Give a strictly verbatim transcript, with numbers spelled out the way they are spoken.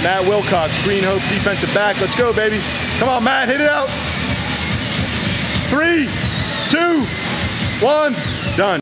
Matt Wilcox, Green Hope defensive back. Let's go, baby. Come on, Matt, hit it out. Three, two, one, done.